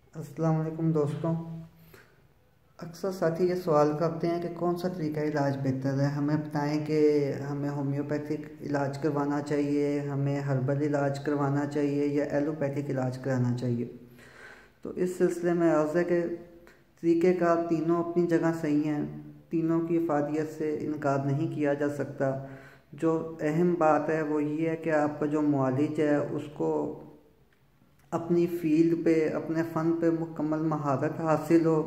السلام علیکم دوستوں، اکثر ساتھی یہ سوال کرتے ہیں کہ کون سا طریقہ علاج بہتر ہے. ہمیں بتائیں کہ ہمیں ہومیوپیتھک علاج کروانا چاہیے، ہمیں ہربل علاج کروانا چاہیے یا ایلوپیتھک علاج کرانا چاہیے. تو اس سلسلے میں عرض ہے کہ طریقہ کار تینوں اپنی جگہ صحیح ہیں، تینوں کی افادیت سے انکار نہیں کیا جا سکتا. جو اہم بات ہے وہ یہ ہے کہ آپ کا جو معالج ہے اس کو اپنی فیلڈ پہ، اپنے فن پہ مکمل مہارت حاصل ہو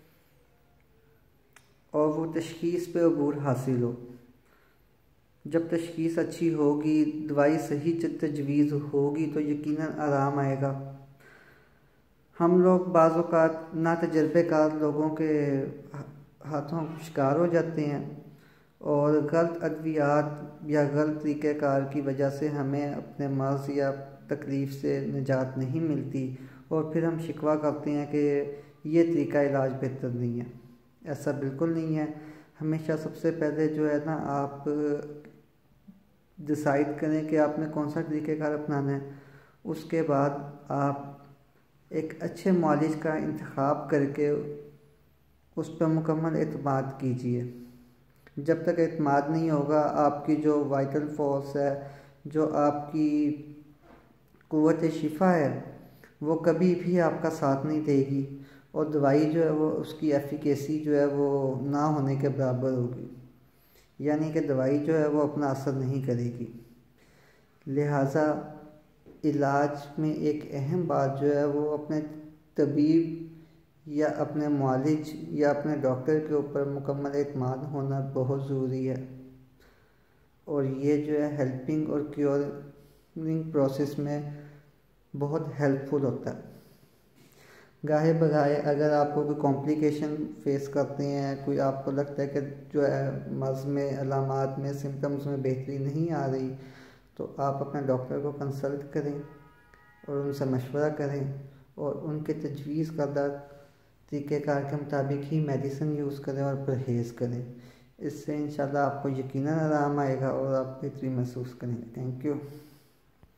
اور وہ تشخیص پہ عبور حاصل ہو. جب تشخیص اچھی ہوگی، دوائی صحیح تجویز ہوگی تو یقیناً آرام آئے گا. ہم لوگ بعض اوقات ناتجربے کار لوگوں کے ہاتھوں شکار ہو جاتے ہیں اور غلط ادویات یا غلط طریقہ کار کی وجہ سے ہمیں اپنے مرض یا تکلیف سے نجات نہیں ملتی اور پھر ہم شکوہ کرتے ہیں کہ یہ طریقہ علاج بہتر نہیں ہے. ایسا بالکل نہیں ہے. ہمیشہ سب سے پہلے جو ہے نا، آپ ڈیسائیڈ کریں کہ آپ نے کون سا طریقہ کار اپنانا ہے. اس کے بعد آپ ایک اچھے معالج کا انتخاب کر کے اس پر مکمل اعتماد کیجیے. جب تک اعتماد نہیں ہوگا، آپ کی جو وائٹل فورس ہے، جو آپ کی قوت شفا ہے، وہ کبھی بھی آپ کا ساتھ نہیں دے گی اور دوائی جو ہے وہ اس کی ایفیکیسی جو ہے وہ نہ ہونے کے برابر ہوگی. یعنی کہ دوائی جو ہے وہ اپنا اثر نہیں کرے گی. لہٰذا علاج میں ایک اہم بات جو ہے وہ اپنے طبیب یا اپنے معالج یا اپنے ڈاکٹر کے اوپر مکمل اعتماد ہونا بہت ضروری ہے. اور یہ جو ہے ہیلپنگ اور کیورنگ پروسیس میں بہت ہیلپ فل ہوتا ہے. گاہے بگاہے اگر آپ کو کوئی کمپلیکیشن فیس کرتے ہیں، کوئی آپ کو لگتا ہے کہ جو ہے مرض میں، علامات میں، سمٹمز میں بہتری نہیں آ رہی، تو آپ اپنے ڈاکٹر کو کنسلٹ کریں اور ان سے مشورہ کریں اور ان کے تجویز کردہ طریقہ کار کے مطابق ہی میڈیسن یوز کریں اور پرہیز کریں. اس سے انشاءاللہ آپ کو یقیناً آرام آئے گا اور آپ بہتری محسوس کریں گے. Thank you.